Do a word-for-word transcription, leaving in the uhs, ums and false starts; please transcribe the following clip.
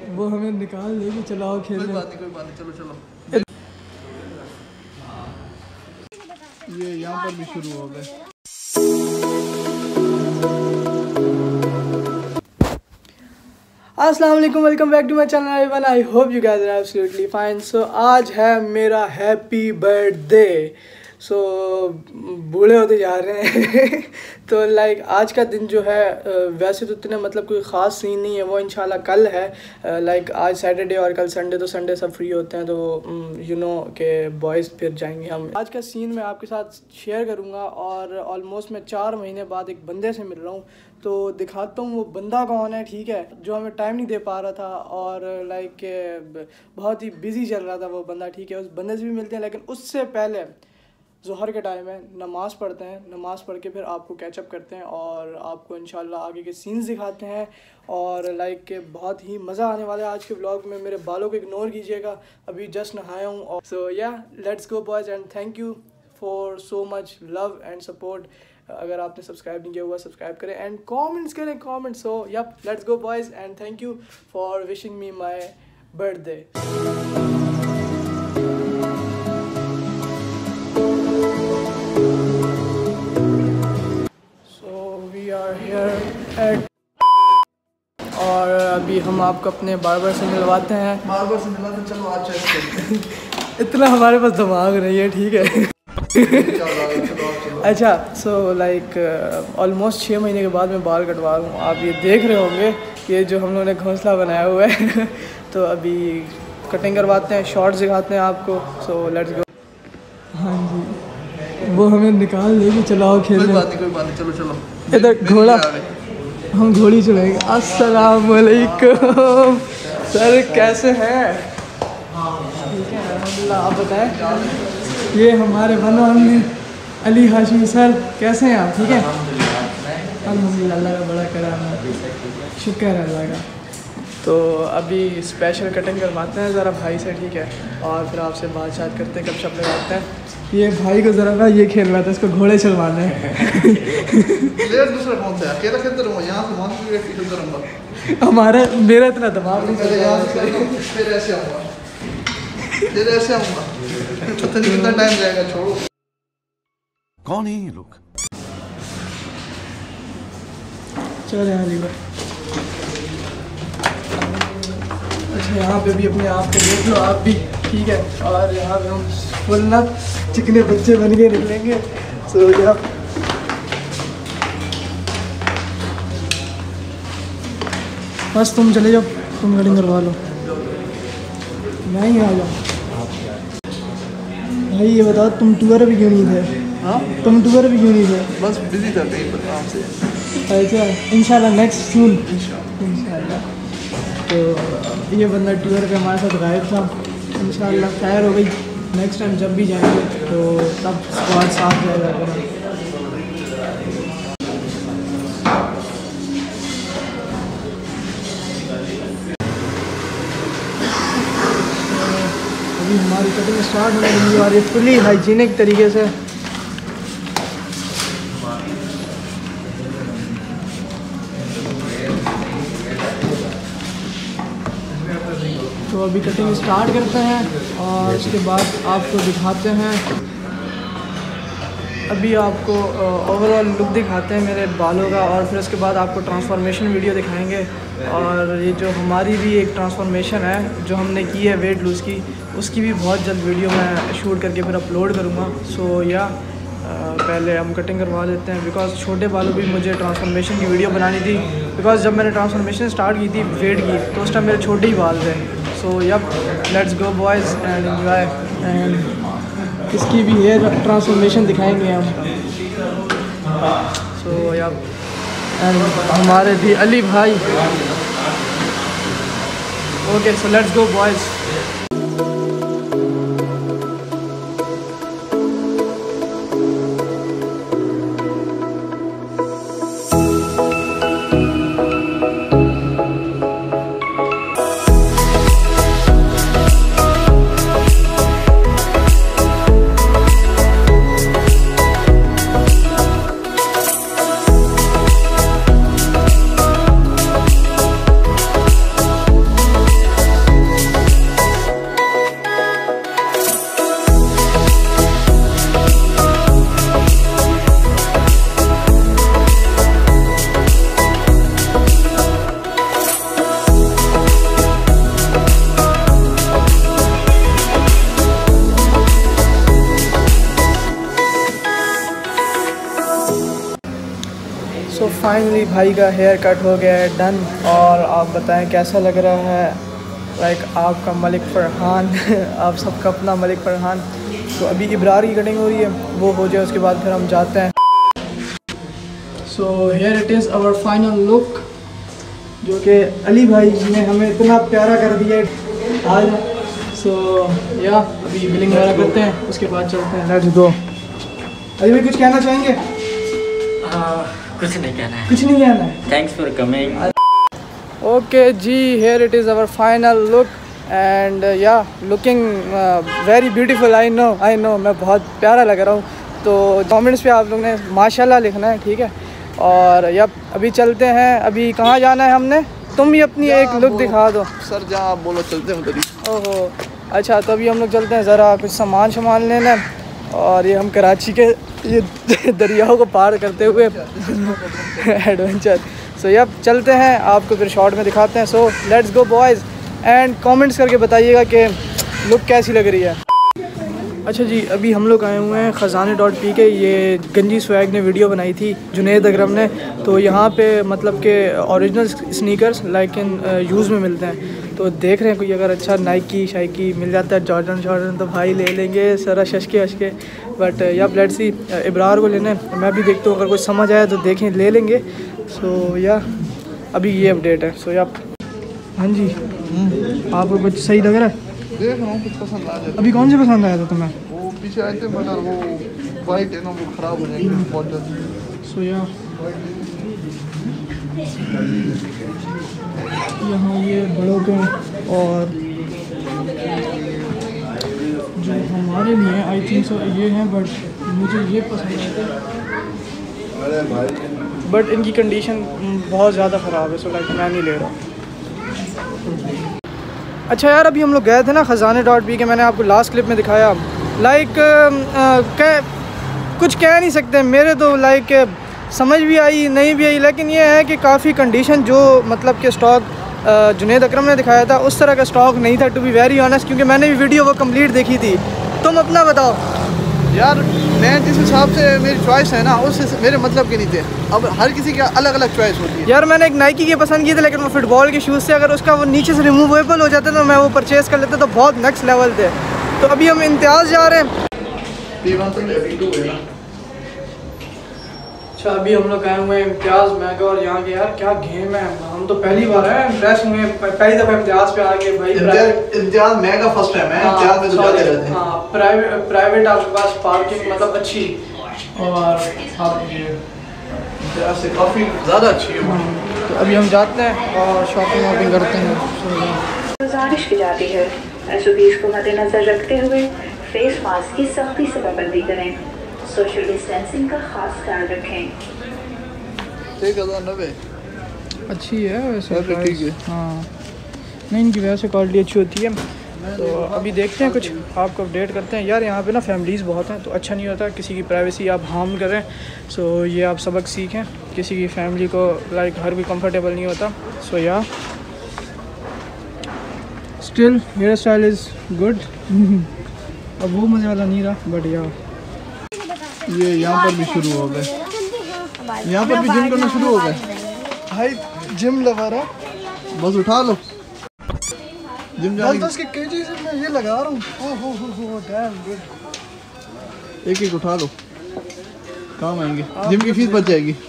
वो हमें निकाल देगी। चलो आओ खेलने। कोई बात नहीं कोई बात नहीं, चलो चलो। ये यहाँ पर भी शुरू हो गए। अस्सलाम वालेकुम, welcome back to my channel everyone. I hope you guys are absolutely fine. So आज है मेरा हैप्पी बर्थडे। सो बूढ़े होते जा रहे हैं तो लाइक आज का दिन जो है वैसे तो इतने मतलब कोई ख़ास सीन नहीं है, वो इंशाल्लाह कल है। लाइक आज सैटरडे और कल संडे, तो संडे सब फ्री होते हैं, तो यू नो के बॉयज़ फिर जाएंगे हम। आज का सीन मैं आपके साथ शेयर करूँगा और ऑलमोस्ट मैं चार महीने बाद एक बंदे से मिल रहा हूँ, तो दिखाता हूँ वो बंदा कौन है, ठीक है, जो हमें टाइम नहीं दे पा रहा था और लाइक बहुत ही बिजी चल रहा था वो बंदा, ठीक है। उस बंदे से भी मिलते हैं, लेकिन उससे पहले ज़ोहर के टाइम है, नमाज़ पढ़ते हैं। नमाज़ पढ़ के फिर आपको कैचअप करते हैं और आपको इंशाल्लाह आगे के सीन्स दिखाते हैं और लाइक बहुत ही मज़ा आने वाला है आज के व्लॉग में। मेरे बालों को इग्नोर कीजिएगा, अभी जस्ट नहाया हूँ। और so yeah let's go boys and thank you for so much love and support. अगर आपने सब्सक्राइब नहीं किया हुआ सब्सक्राइब करें एंड कमेंट्स करें comment. So yup let's go boys and thank you for wishing me my birthday. और अभी हम आपको अपने बार्बर से मिलवाते हैं। बार्बर से मिलवाते चलो आज चेक इतना हमारे पास दिमाग नहीं है, ठीक है अच्छा सो लाइक ऑलमोस्ट छः महीने के बाद मैं बाल कटवा रहा हूँ। आप ये देख रहे होंगे ये जो हम लोगों ने घोंसला बनाया हुआ है तो अभी कटिंग करवाते हैं, शॉर्ट्स दिखाते हैं आपको। So let's go. हाँ जी, वो हमें निकाल देगी। चलो आओ खेलने। कोई बात नहीं कोई बात नहीं, चलो चलो। इधर घोड़ा, हम घोड़ी चलाएंगे। अस्सलाम वालेकुम सर, कैसे हैं? ठीक है अल्हम्दुलिल्लाह, आप बताएं। ये हमारे one only Ali Hashmi sir, कैसे हैं आप? ठीक है अल्हम्दुलिल्लाह, अल्लाह का बड़ा करम है, शुक्र है अल्लाह का। तो अभी स्पेशल कटिंग करवाते हैं ज़रा भाई से, ठीक है, और फिर आपसे बातचीत करते हैं, गपशप लगाते हैं। ये भाई को ज़रा ना ये खेल रहा था, इसको घोड़े चलवाने हैं प्लेयर दूसरा कौन सा है? अकेला खेलते रहूँगा यहाँ से वहाँ से खेलते रहूँगा। हमारा मेरा इतना दिमाग नहीं चल रहा है। फिर ऐसे आऊँगा फिर ऐसे आऊँगा पता नहीं कितना टाइम जाएगा। छोड़ो, कौन है ये लोग? चलो यहाँ लीवर। अच्छा यहाँ पे भी अपने आप को देख लो आप भी, ठीक है। और यहाँ पे हम फुल ना चिकने बच्चे बन के निकलेंगे। सो या बस तुम चले जाओ, तुम कटिंग करवा लो, मैं ही आ जाऊँ। भाई ये बताओ तुम टूर भी क्यों नहीं थे? हाँ तुम टूर भी क्यों नहीं थे? बस बिजी था कहीं पर काम से। अच्छा इंशाल्लाह नेक्स्ट सून इंशाल्लाह। तो ये बंदा टूर पे हमारे साथ गायब था, इंशाल्लाह खैर हो गई। नेक्स्ट टाइम जब भी जाएंगे तो तब स्क्वाड साथ जाएगा पूरा। अभी हमारी कटिंग स्टार्ट होने लगी और ये फुली हाइजीनिक तरीके से। तो अभी कटिंग स्टार्ट करते हैं और उसके बाद आपको दिखाते हैं, अभी आपको ओवरऑल लुक दिखाते हैं मेरे बालों का और फिर उसके बाद आपको ट्रांसफॉर्मेशन वीडियो दिखाएंगे। और ये जो हमारी भी एक ट्रांसफॉर्मेशन है जो हमने की है वेट लूज़ की, उसकी भी बहुत जल्द वीडियो मैं शूट करके फिर अपलोड करूँगा। सो या पहले हम कटिंग करवा लेते हैं, बिकॉज छोटे बालों भी मुझे ट्रांसफॉर्मेशन की वीडियो बनानी थी। बिकॉज जब मैंने ट्रांसफॉर्मेशन स्टार्ट की थी वेट की, तो उस टाइम मेरे छोटे ही बाल थे। So yup let's go boys and enjoy. And इसकी भी हेयर ट्रांसफॉर्मेशन दिखाएंगे हम। सो यप एंड हमारे भी अली भाई। Okay so let's go boys. Finally भाई का हेयर कट हो गया है डन। और आप बताएं कैसा लग रहा है। लाइक आपका मलिक फरहान आप सबका अपना मलिक फरहान। तो अभी इब्रार की कटिंग हो रही है, वो हो जाए उसके बाद फिर हम जाते हैं। So here it is our final look, जो कि अली भाई ने हमें इतना प्यारा कर दिया आज। सो या अभी बिलिंग वगैरह करते हैं, उसके बाद चलते हैं। Let's go. अली भाई कुछ कहना चाहेंगे? Uh, कुछ नहीं कहना है। कुछ नहीं कहना है। Thanks for coming. ओके जी, here it is our final look and yeah looking very beautiful. I know I know मैं बहुत प्यारा लग रहा हूँ। तो कमेंट्स पे आप लोग ने माशाल्लाह लिखना है, ठीक है। और या अभी चलते हैं। अभी कहाँ जाना है हमने? तुम भी अपनी एक लुक दिखा दो सर, जहाँ आप बोलो चलते हैं उधर ही। ओहो अच्छा, तो अभी हम लोग चलते हैं ज़रा कुछ सामान सामान लेना। और ये हम कराची के ये दरियाओं को पार करते हुए एडवेंचर। सो यप चलते हैं, आपको फिर शॉर्ट में दिखाते हैं। So let's go boys, and comments करके बताइएगा कि लुक कैसी लग रही है। अच्छा जी, अभी हम लोग आए हुए हैं ख़जाने डॉट पी के। ये गंजी स्वैग ने वीडियो बनाई थी, जुनेद अकरम ने। तो यहाँ पे मतलब के original sneakers like in use में मिलते हैं। तो देख रहे हैं कोई अगर अच्छा नाइकी शाइकी मिल जाता है, जॉर्डन जॉर्डन, तो भाई ले लेंगे सारा शशके अशके। But yeah let's see, Ibrar को लेना है, मैं भी देखता हूँ अगर कुछ समझ आया तो देखें ले लेंगे। सो या अभी ये अपडेट है। सो या हाँ जी, आपको कुछ सही लग रहा है? देख रहा हूँ कुछ पसंद आ जाए। अभी कौन से पसंद आया था तुम्हें? वो पीछे आए थे मगर वो वाइट है ना, वो ख़राब हो जाएगी बहुत जल्दी। सो या यहाँ ये बड़ों के और जो हमारे लिए आई थिंक सो ये हैं, बट मुझे ये पसंद आए थे। बट इनकी कंडीशन बहुत ज़्यादा ख़राब है, सो लाइक मैं नहीं ले रहा। अच्छा यार, अभी हम लोग गए थे ना ख़जाने डॉट पी के, मैंने आपको लास्ट क्लिप में दिखाया। लाइक कह कुछ कह नहीं सकते मेरे तो, लाइक समझ भी आई नहीं भी आई। लेकिन ये है कि काफ़ी कंडीशन जो मतलब के स्टॉक जुनेद अकरम ने दिखाया था उस तरह का स्टॉक नहीं था, टू बी वेरी ऑनेस्ट। क्योंकि मैंने भी वीडियो वो कंप्लीट देखी थी। तुम अपना बताओ यार। मैं जिस हिसाब से मेरी चॉइस है ना, उस मेरे मतलब के नहीं थे। अब हर किसी की अलग अलग चॉइस होती है। यार मैंने एक नाइकी के पसंद किए थे, लेकिन वो फुटबॉल के शूज़ से अगर उसका वो नीचे से रिमूवेबल हो जाता तो मैं वो परचेज़ कर लेता, तो बहुत नेक्स्ट लेवल थे। तो अभी हम इम्तियाज़ जा रहे हैं। अच्छा, अभी हम लोग आए हुए हैं इम्तियाज़ मैगा, और यहाँ के यार क्या गेम है। हम तो पहली बार आए, इम्प्रेस हुए पहली दफ़ा इम्तियाज़ पे आके। भाई इम्तियाज़ मैगा फर्स्ट टाइम है। इम्तियाज़ में तो जाते रहते हैं। हाँ, प्राइवेट प्राइवेट आपके पास पार्किंग मतलब अच्छी, और आप ये इम्तियाज़ से काफ़ी ज़्यादा अच्छी है। तो अभी हम जाते हैं और शॉपिंग वॉपिंग करते हैं। गुजारिश की जाती है एस ओ पीज़ को मद्देनजर रखते हुए फेस मास्क की सख्ती से पाबंदी करें, सोशल डिस्टेंसिंग का खास ख्याल रखें। एक हज़ार नब्बे अच्छी है वैसे, ठीक है। हाँ नहीं, इनकी वैसे क्वालिटी अच्छी होती है। तो अभी देखते हैं, कुछ आपको अपडेट करते हैं। यार यहाँ पे ना फैमिलीज़ बहुत हैं, तो अच्छा नहीं होता किसी की प्राइवेसी आप हार्म करें। सो ये आप सबक सीखें, किसी की फैमिली को लाइक हर कोई कंफर्टेबल नहीं होता। So yeah still hair style is good. अब वो मज़े वाला नहीं रहा, बट या ये यहाँ पर भी शुरू हो गए, यहाँ पर भी जिम करना शुरू हो गए। भाई जिम लवर है, बस उठा लो जिम दस जाने दस के केजी से मैं ये लगा रहा हूँ। ओह हो हो हो डैम गुड। एक एक उठा लो, काम आएंगे। जिम की फीस बच जाएगी।